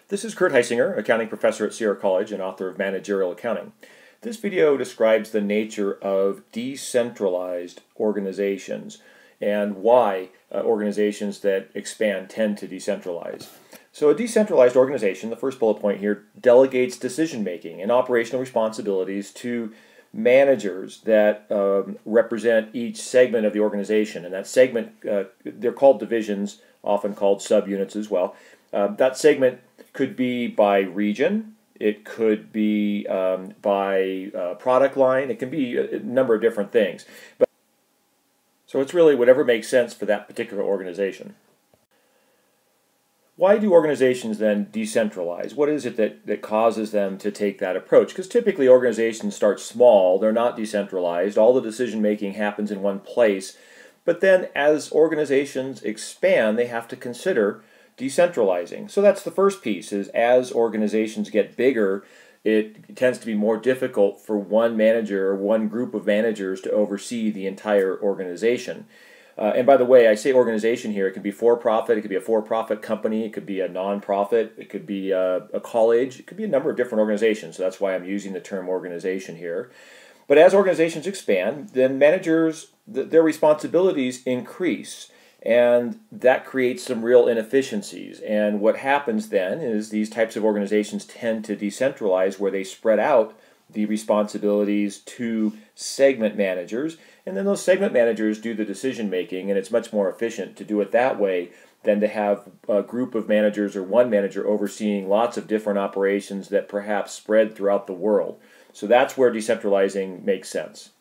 This is Kurt Heisinger, accounting professor at Sierra College and author of Managerial Accounting. This video describes the nature of decentralized organizations and why organizations that expand tend to decentralize. So a decentralized organization, the first bullet point here, delegates decision-making and operational responsibilities to managers that represent each segment of the organization. And that segment, they're called divisions, often called subunits as well. That segment could be by region, it could be by product line, it can be a number of different things. So it's really whatever makes sense for that particular organization. Why do organizations then decentralize? What is it that causes them to take that approach? Because typically organizations start small, they're not decentralized, all the decision making happens in one place, but then as organizations expand, they have to consider decentralizing. So that's the first piece, is as organizations get bigger, it tends to be more difficult for one manager or one group of managers to oversee the entire organization. And by the way, I say organization here, it could be for-profit, it could be a for-profit company, it could be a non-profit, it could be a college, it could be a number of different organizations, so that's why I'm using the term organization here. But as organizations expand, then managers, their responsibilities increase. And that creates some real inefficiencies. And what happens then is these types of organizations tend to decentralize, where they spread out the responsibilities to segment managers. And then those segment managers do the decision making, and it's much more efficient to do it that way than to have a group of managers or one manager overseeing lots of different operations that perhaps spread throughout the world. So that's where decentralizing makes sense.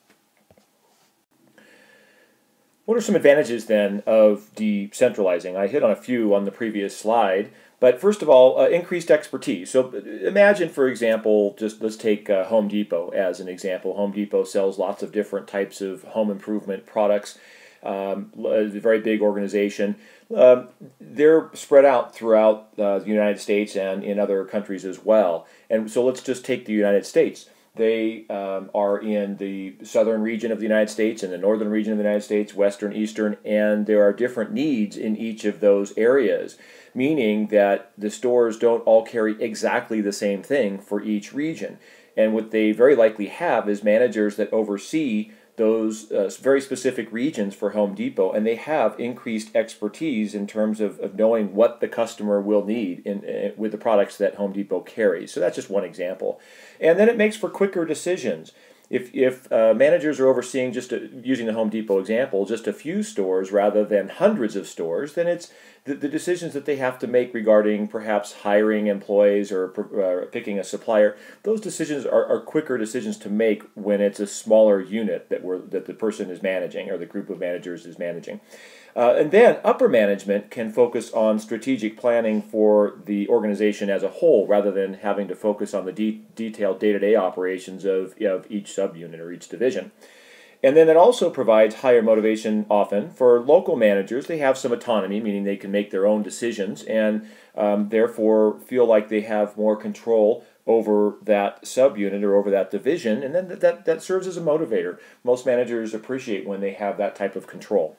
What are some advantages then of decentralizing? I hit on a few on the previous slide, but first of all, increased expertise. So imagine, for example, just let's take Home Depot as an example. Home Depot sells lots of different types of home improvement products. A very big organization. They're spread out throughout the United States and in other countries as well. And so let's just take the United States. They are in the southern region of the United States and the northern region of the United States, western, eastern, and there are different needs in each of those areas, meaning that the stores don't all carry exactly the same thing for each region. And what they very likely have is managers that oversee those very specific regions for Home Depot, and they have increased expertise in terms of knowing what the customer will need with the products that Home Depot carries. So that's just one example. And then it makes for quicker decisions. If managers are overseeing, using the Home Depot example, just a few stores rather than hundreds of stores, then it's the decisions that they have to make regarding perhaps hiring employees or picking a supplier, those decisions are quicker decisions to make when it's a smaller unit that the person is managing or the group of managers is managing. And then upper management can focus on strategic planning for the organization as a whole rather than having to focus on the detailed day-to-day operations of each subunit or each division. And then it also provides higher motivation often for local managers. They have some autonomy, meaning they can make their own decisions and therefore feel like they have more control over that subunit or over that division, and then that serves as a motivator. Most managers appreciate when they have that type of control.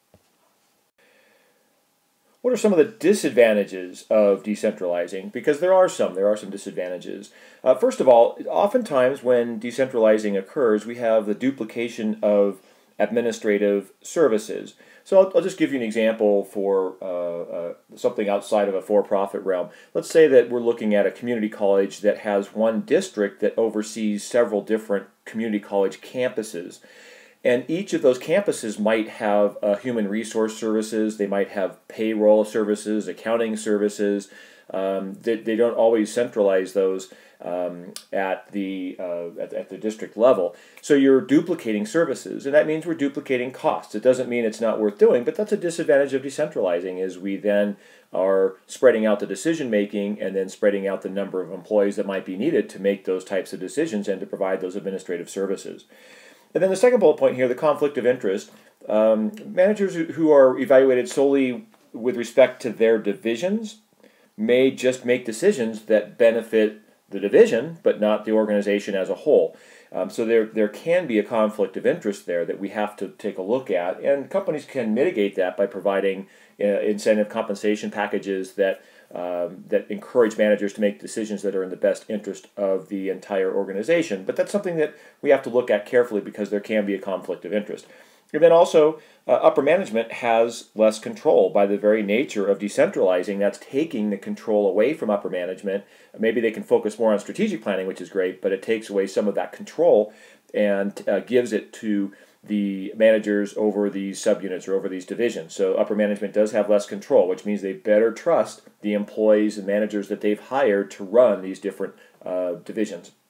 What are some of the disadvantages of decentralizing? Because there are some disadvantages. First of all, oftentimes when decentralizing occurs, we have the duplication of administrative services. So I'll just give you an example for something outside of a for-profit realm. Let's say that we're looking at a community college that has one district that oversees several different community college campuses. And each of those campuses might have human resource services, they might have payroll services, accounting services. They don't always centralize those at the district level. So you're duplicating services, and that means we're duplicating costs. It doesn't mean it's not worth doing, but that's a disadvantage of decentralizing, is we then are spreading out the decision making and then spreading out the number of employees that might be needed to make those types of decisions and to provide those administrative services. And then the second bullet point here, the conflict of interest. Managers who are evaluated solely with respect to their divisions may just make decisions that benefit the division, but not the organization as a whole. So there can be a conflict of interest there that we have to take a look at, and companies can mitigate that by providing incentive compensation packages that encourage managers to make decisions that are in the best interest of the entire organization. But that's something that we have to look at carefully because there can be a conflict of interest. And then also, upper management has less control by the very nature of decentralizing. That's taking the control away from upper management. Maybe they can focus more on strategic planning, which is great, but it takes away some of that control and gives it to the managers over these subunits or over these divisions. So upper management does have less control, which means they better trust the employees and managers that they've hired to run these different divisions.